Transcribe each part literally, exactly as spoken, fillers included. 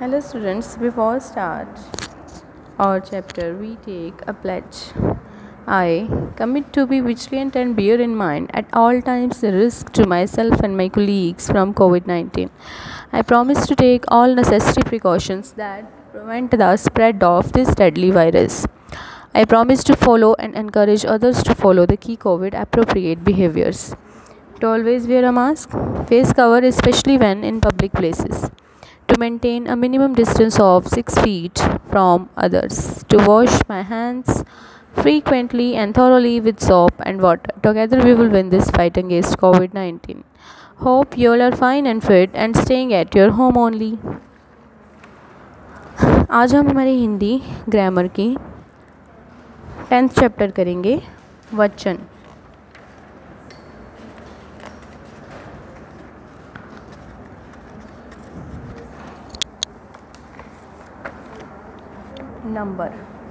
Hello students, before start our chapter we take a pledge. I commit to be vigilant and bear in mind at all times the risk to myself and my colleagues from COVID nineteen. I promise to take all necessary precautions that prevent the spread of this deadly virus. I promise to follow and encourage others to follow the key COVID appropriate behaviors. To always wear a mask, face cover especially when in public places. To maintain a minimum distance of six feet from others, to wash my hands frequently and thoroughly with soap and water. Together we will win this fight against COVID nineteen. Hope you all are fine and fit and staying at your home only. आज हम हमारी Hindi grammar की tenth chapter करेंगे वचन। Number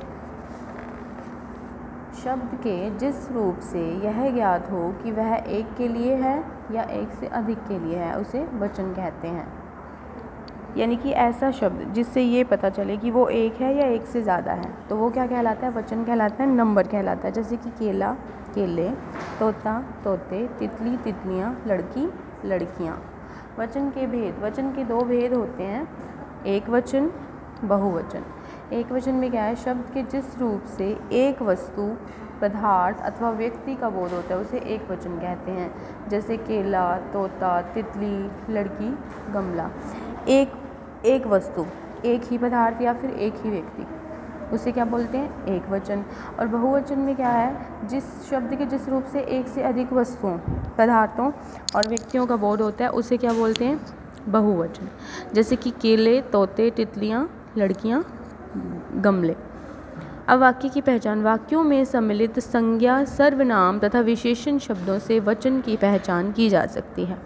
शब्द के जिस रूप से यह ज्ञात हो कि वह एक के लिए है या एक से अधिक के लिए है उसे वचन कहते हैं। यानी कि ऐसा शब्द जिससे ये पता चले कि वो एक है या एक से ज़्यादा है तो वो क्या कहलाता है? वचन कहलाता है, नंबर कहलाता है। जैसे कि केला केले, तोता तोते, तितली तितलियाँ, लड़की लड़कियाँ। वचन के भेद, वचन के दो भेद होते हैं, एक वचन बहुवचन। एक वचन में क्या है? शब्द के जिस रूप से एक वस्तु पदार्थ अथवा व्यक्ति का बोध होता है उसे एक वचन कहते हैं। जैसे केला, तोता, तितली, लड़की, गमला। एक एक वस्तु, एक ही पदार्थ या फिर एक ही व्यक्ति, उसे क्या बोलते हैं? एक वचन। और बहुवचन में क्या है? जिस शब्द के जिस रूप से एक से अधिक वस्तुओं पदार्थों और व्यक्तियों का बोध होता है उसे क्या बोलते हैं? बहुवचन। जैसे कि केले, तोते, तितलियाँ, लड़कियाँ, गमले। अब वाक्य की पहचान। वाक्यों में सम्मिलित संज्ञा, सर्वनाम तथा विशेषण शब्दों से वचन की पहचान की जा सकती है।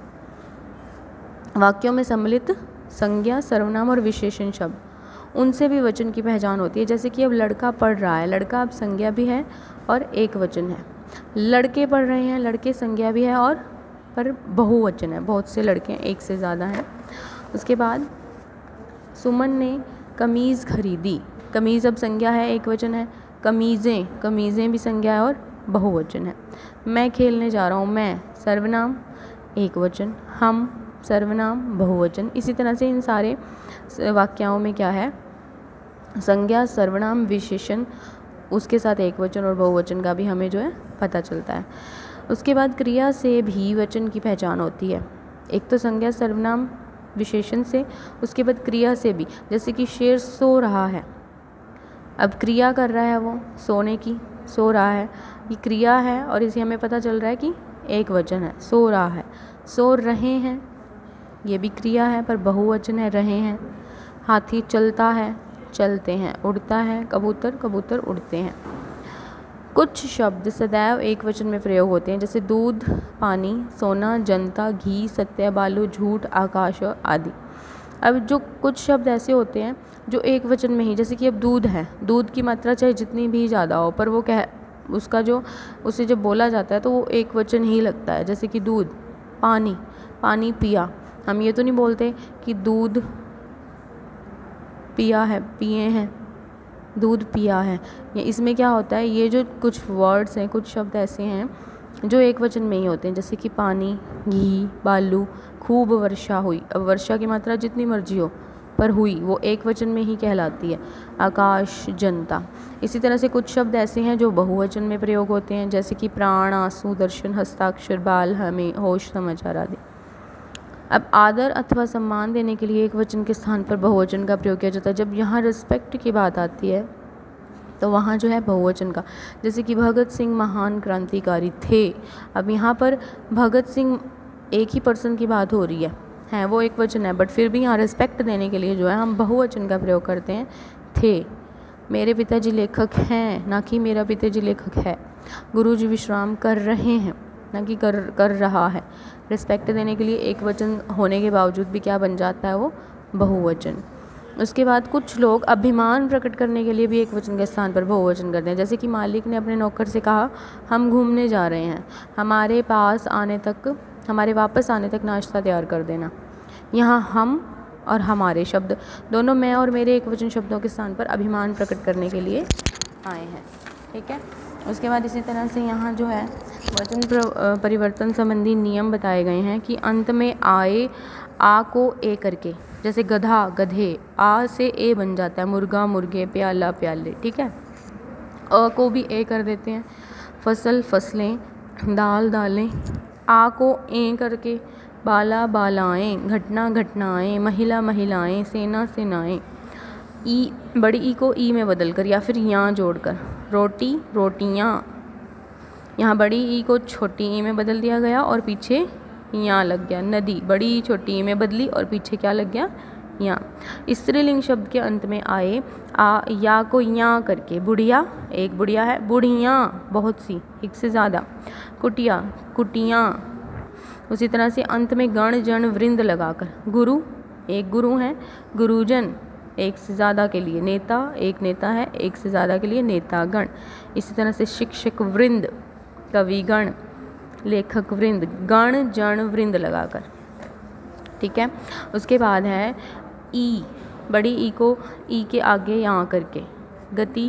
वाक्यों में सम्मिलित संज्ञा, सर्वनाम और विशेषण शब्द, उनसे भी वचन की पहचान होती है। जैसे कि अब लड़का पढ़ रहा है, लड़का अब संज्ञा भी है और एक वचन है। लड़के पढ़ रहे हैं, लड़के संज्ञा भी है और पर बहुवचन है, बहुत से लड़के हैं, एक से ज़्यादा हैं। उसके बाद सुमन ने कमीज़ खरीदी। कमीज़ अब संज्ञा है, एक वचन है। कमीज़ें, कमीज़ें भी संज्ञा है और बहुवचन है। मैं खेलने जा रहा हूँ, मैं सर्वनाम एक वचन, हम सर्वनाम बहुवचन। इसी तरह से इन सारे वाक्यों में क्या है? संज्ञा, सर्वनाम, विशेषण, उसके साथ एक वचन और बहुवचन का भी हमें जो है पता चलता है। उसके बाद क्रिया से भी वचन की पहचान होती है। एक तो संज्ञा, सर्वनाम, विशेषण से, उसके बाद क्रिया से भी। जैसे कि शेर सो रहा है, अब क्रिया कर रहा है वो सोने की, सो रहा है, ये क्रिया है और इसे हमें पता चल रहा है कि एक वचन है, सो रहा है। सो रहे हैं, ये भी क्रिया है पर बहुवचन है, रहे हैं। हाथी चलता है, चलते हैं। उड़ता है, कबूतर कबूतर उड़ते हैं। कुछ शब्द सदैव एक वचन में प्रयोग होते हैं, जैसे दूध, पानी, सोना, जनता, घी, सत्य, बालू, झूठ, आकाश आदि। अब जो कुछ शब्द ऐसे होते हैं जो एक वचन में ही, जैसे कि अब दूध है, दूध की मात्रा चाहे जितनी भी ज़्यादा हो पर वो कह उसका जो उसे जब बोला जाता है तो वो एक वचन ही लगता है। जैसे कि दूध, पानी, पानी पिया। हम ये तो नहीं बोलते कि दूध पिया है, पिए हैं, दूध पिया है। ये इसमें क्या होता है? ये जो कुछ वर्ड्स हैं, कुछ शब्द ऐसे हैं जो एक वचन में ही होते हैं। जैसे कि पानी, घी, बालू, खूब वर्षा हुई। अब वर्षा की मात्रा जितनी मर्जी हो पर हुई, वो एक वचन में ही कहलाती है। आकाश, जनता। इसी तरह से कुछ शब्द ऐसे हैं जो बहुवचन में प्रयोग होते हैं, जैसे कि प्राण, आंसू, दर्शन, हस्ताक्षर, बाल, हमें, होश, समाचार आदि। अब आदर अथवा सम्मान देने के लिए एक वचन के स्थान पर बहुवचन का प्रयोग किया जाता है। जब यहाँ रिस्पेक्ट की बात आती है तो वहाँ जो है बहुवचन का। जैसे कि भगत सिंह महान क्रांतिकारी थे। अब यहाँ पर भगत सिंह एक ही पर्सन की बात हो रही है, है वो एक वचन है, बट फिर भी यहाँ रिस्पेक्ट देने के लिए जो है हम बहुवचन का प्रयोग करते हैं, थे। मेरे पिताजी लेखक हैं, ना कि मेरा पिताजी लेखक है। गुरुजी विश्राम कर रहे हैं, ना कि कर कर रहा है। रिस्पेक्ट देने के लिए एक वचन होने के बावजूद भी क्या बन जाता है? वो बहुवचन। उसके बाद कुछ लोग अभिमान प्रकट करने के लिए भी एक वचन के स्थान पर बहुवचन करते हैं। जैसे कि मालिक ने अपने नौकर से कहा, हम घूमने जा रहे हैं, हमारे पास आने तक हमारे वापस आने तक नाश्ता तैयार कर देना। यहाँ हम और हमारे शब्द दोनों मैं और मेरे एक वचन शब्दों के स्थान पर अभिमान प्रकट करने के लिए आए हैं। ठीक है। उसके बाद इसी तरह से यहाँ जो है वचन परिवर्तन संबंधी नियम बताए गए हैं कि अंत में आए आ को ए करके, जैसे गधा गधे, आ से ए बन जाता है, मुर्गा मुर्गे, प्याला प्याले। ठीक है। अ को भी ए कर देते हैं, फसल फसलें, दाल दालें। आ को ए करके बाला बालाएं, घटना घटनाएं, महिला महिलाएं, सेना सेनाएं। ई बड़ी ई को ई में बदल कर या फिर यहाँ जोड़कर रोटी रोटियाँ। यहाँ बड़ी ई को छोटी ई में बदल दिया गया और पीछे यहाँ लग गया नदी, बड़ी ई छोटी ई में बदली और पीछे क्या लग गया यहाँ। स्त्रीलिंग शब्द के अंत में आए आ या को यहाँ करके बुढ़िया, एक बुढ़िया है, बुढ़ियाँ बहुत सी, एक से ज़्यादा, कुटिया कुटियाँ। उसी तरह से अंत में गण जन वृंद लगाकर गुरु, एक गुरु है, गुरुजन एक से ज़्यादा के लिए, नेता एक नेता है, एक से ज़्यादा के लिए नेतागण। इसी तरह से शिक्षक वृंद, कविगण, लेखक वृंद, गण जन वृंद लगाकर। ठीक है। उसके बाद है ई, बड़ी ई को ई के आगे यहाँ करके गति।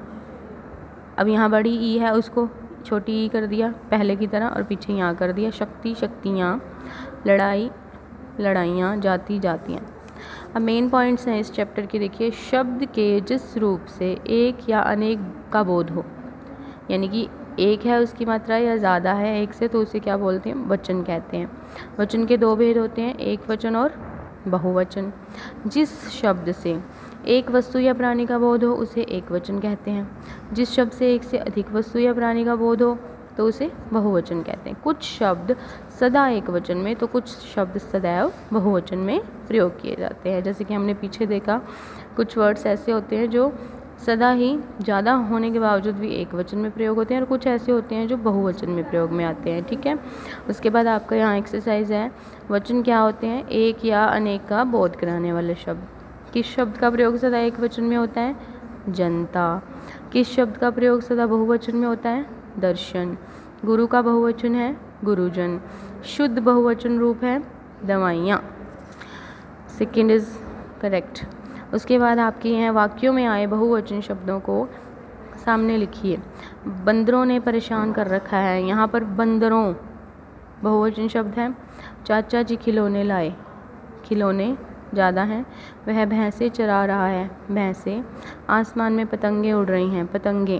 अब यहाँ बड़ी ई है उसको छोटी ई कर दिया पहले की तरह और पीछे यहाँ कर दिया शक्ति शक्तियाँ, लड़ाई लड़ाइयाँ, जाति जातियाँ। अब मेन पॉइंट्स हैं इस चैप्टर के। देखिए, शब्द के जिस रूप से एक या अनेक का बोध हो, यानी कि एक है उसकी मात्रा या ज़्यादा है एक से, तो उसे क्या बोलते हैं, वचन कहते हैं। वचन के दो भेद होते हैं, एक वचन और बहुवचन। जिस शब्द से एक वस्तु या प्राणी का बोध हो उसे एक वचन कहते हैं। जिस शब्द से एक से अधिक वस्तु या प्राणी का बोध हो तो उसे बहुवचन कहते हैं। कुछ शब्द सदा एक वचन में तो कुछ शब्द सदैव बहुवचन में प्रयोग किए जाते हैं। जैसे कि हमने पीछे देखा, कुछ वर्ड्स ऐसे होते हैं जो सदा ही ज़्यादा होने के बावजूद भी एक वचन में प्रयोग होते हैं और कुछ ऐसे होते हैं जो बहुवचन में प्रयोग में आते हैं। ठीक है। उसके बाद आपका यहाँ एक्सरसाइज है, वचन क्या होते हैं, एक या अनेक का बोध कराने वाले शब्द। किस शब्द का प्रयोग सदा एक वचन में होता है, जनता। किस शब्द का प्रयोग सदा बहुवचन में होता है, दर्शन। गुरु का बहुवचन है गुरुजन। शुद्ध बहुवचन रूप है दवाइयाँ। Second is correct. उसके बाद आपके यहाँ वाक्यों में आए बहुवचन शब्दों को सामने लिखिए। बंदरों ने परेशान कर रखा है, यहाँ पर बंदरों बहुवचन शब्द है। चाचा जी खिलौने लाए, खिलौने ज़्यादा हैं। वह भैंसे चरा रहा है, भैंसे। आसमान में पतंगे उड़ रही हैं, पतंगे।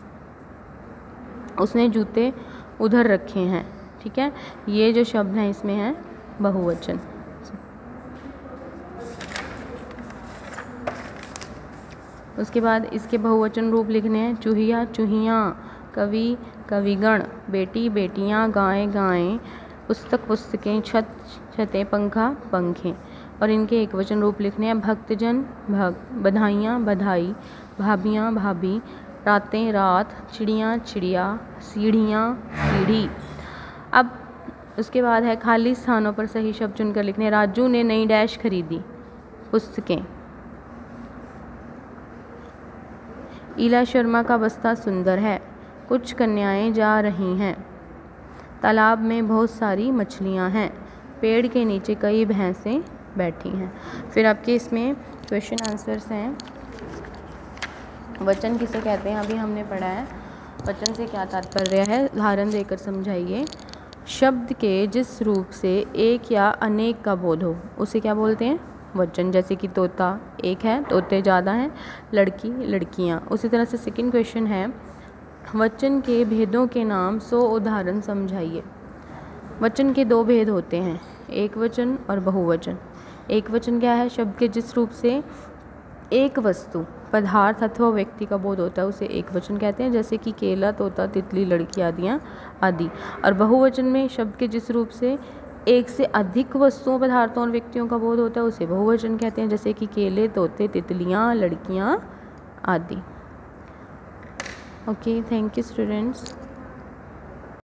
उसने जूते उधर रखे हैं। ठीक है। ये जो शब्द हैं इसमें है बहुवचन। उसके बाद इसके बहुवचन रूप लिखने हैं, चूहिया चूहियाँ, कवि कविगण, बेटी बेटियाँ, गाय गायें, पुस्तक पुस्तकें, छत छतें, पंखा पंखे। और इनके एक वचन रूप लिखने हैं, भक्तजन भक्त, बधाइयाँ बधाई, भाभियाँ भाभी, रातें रात, चिड़ियाँ चिड़िया, सीढ़ियाँ सीढ़ी। अब उसके बाद है खाली स्थानों पर सही शब्द चुनकर लिखने। राजू ने नई डैश खरीदी, पुस्तकें। ईला शर्मा का बस्ता सुंदर है, कुछ कन्याएं जा रही हैं। तालाब में बहुत सारी मछलियां हैं, पेड़ के नीचे कई भैंसें बैठी हैं। फिर आपके इसमें क्वेश्चन आंसर्स हैं। वचन किसे कहते हैं अभी हमने पढ़ा है, वचन से क्या तात्पर्य है, उदाहरण देकर समझाइए। शब्द के जिस रूप से एक या अनेक का बोध हो उसे क्या बोलते हैं, वचन। जैसे कि तोता एक है, तोते ज़्यादा हैं, लड़की लड़कियाँ। उसी तरह से सेकंड क्वेश्चन है, वचन के भेदों के नाम सौ उदाहरण समझाइए। वचन के दो भेद होते हैं, एक वचन और बहुवचन। एक वचन क्या है, शब्द के जिस रूप से एक वस्तु पदार्थ अथवा व्यक्ति का बोध होता है उसे एक वचन कहते हैं, जैसे कि केला तोता तितली लड़की आदियाँ आदि। और बहुवचन में शब्द के जिस रूप से एक से अधिक वस्तुओं पदार्थों और व्यक्तियों का बोध होता है उसे बहुवचन कहते हैं, जैसे कि केले तोते तितलियाँ लड़कियाँ आदि। Okay, thank you students.